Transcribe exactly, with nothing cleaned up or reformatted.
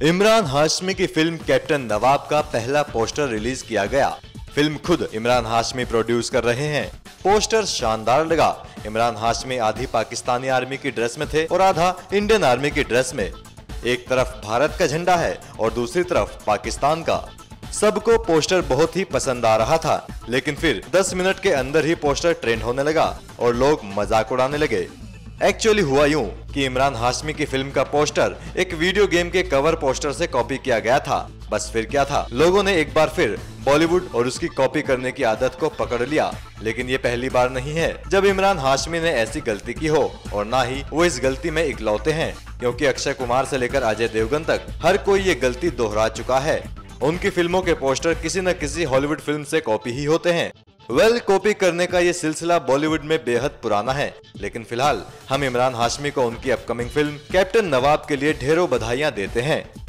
इमरान हाशमी की film captain नवाब का पहला पोस्टर रिलीज किया गया। फिल्म खुद इमरान हाशमी प्रोड्यूस कर रहे हैं। पोस्टर शानदार लगा। इमरान हाशमी आधी पाकिस्तानी आर्मी की ड्रेस में थे और आधा इंडियन आर्मी की ड्रेस में। एक तरफ भारत का झंडा है और दूसरी तरफ पाकिस्तान का। सबको पोस्टर बहुत ही पसंद आ रहा था, लेकिन फिर दस मिनट के अंदर ही पोस्टर ट्रेंड होने लगा और लोग मजाक उड़ाने लगे। एक्चुअली हुआ यूं कि इमरान हाशमी की फिल्म का पोस्टर एक वीडियो गेम के कवर पोस्टर से कॉपी किया गया था। बस फिर क्या था, लोगों ने एक बार फिर बॉलीवुड और उसकी कॉपी करने की आदत को पकड़ लिया। लेकिन ये पहली बार नहीं है जब इमरान हाशमी ने ऐसी गलती की हो, और ना ही वो इस गलती में इकलौते हैं, क्योंकि अक्षय कुमार से लेकर अजय देवगन तक हर कोई ये गलती दोहरा चुका है। उनकी फिल्मों के पोस्टर किसी न किसी हॉलीवुड फिल्म से कॉपी ही होते हैं। वेल well, कॉपी करने का ये सिलसिला बॉलीवुड में बेहद पुराना है, लेकिन फिलहाल हम इमरान हाशमी को उनकी अपकमिंग फिल्म कैप्टन नवाब के लिए ढेरों बधाइयां देते हैं।